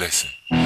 Listen.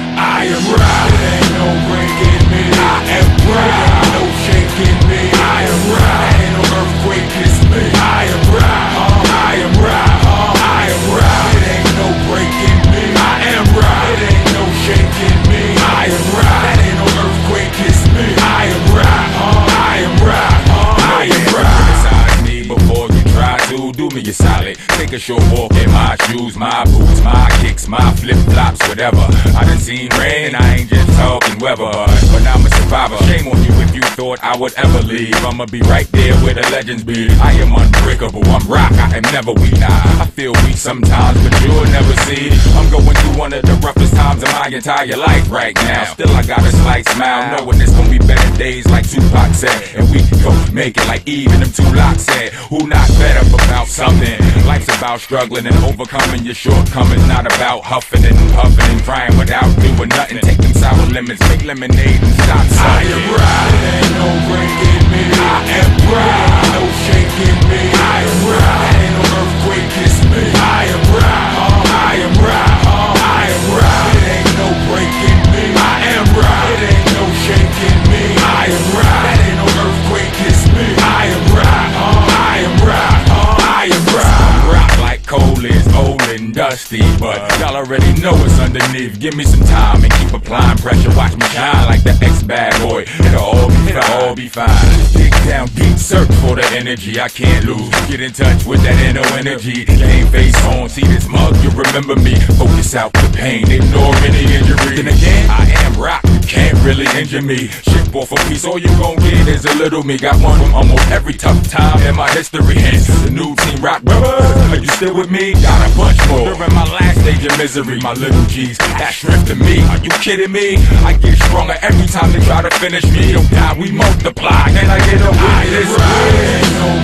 I am right, ain't no breaking me. I am right, ain't no shaking me. I am right, ain't no earthquake kiss me. I am right, I am right, I am right. It ain't no breaking me. I am right, it ain't no shaking me. I am right, ain't no earthquake kiss me. I am right, I am right, I am right. Criticize me before you try to do me a solid. Take a short walk in my shoes, my boots, my kicks, my flip-flops, whatever. I done seen rain, I ain't just talking weather, but I'm a survivor. Shame on you if you thought I would ever leave. I'ma be right there where the legends be. I am unbreakable, I'm rock, I am never weak. I feel weak sometimes, but you'll never see. I'm going through one of the roughest times of my entire life right now. Still I got a slight smile, knowing it's gonna be better days like Tupac said. And we gon' make it like even them two locks said. Who not better about something? Life's about struggling and overcoming your shortcomings, not about huffing and puffing and crying without doing nothing. Take them sour lemons, make lemonade and stop sucking. I am right, ain't no breaking me. I am right, ain't no shaking me. I am right, ain't no earthquake kiss me. I am right, I am right, I am right. It ain't no breaking me. I am right, it ain't no shaking me. I am right, ain't no earthquake kiss me. I am right, I am right, I am right. I'm rock like coal is old and dusty, but y'all already know it's underneath. Give me some time and keep applying pressure. Watch me shine like the ex-bad boy. It'll all be fine. Dig down deep, search for the energy I can't lose. Get in touch with that inner energy. Game face on, see this mug, you remember me. Focus out the pain, ignore any injury. Then again, I am rock, you can't really injure me. Ship off a piece, all you gon' get is a little me. Got one from almost every tough time in my history. Hence, the new team rock brothers. Are you still with me? Got a bunch more. During my last stage of misery, my little G's, that strength to me. Are you kidding me? I get stronger every time they try to finish me. Don't die, we multiply. Can I get a witness? Right, ain't no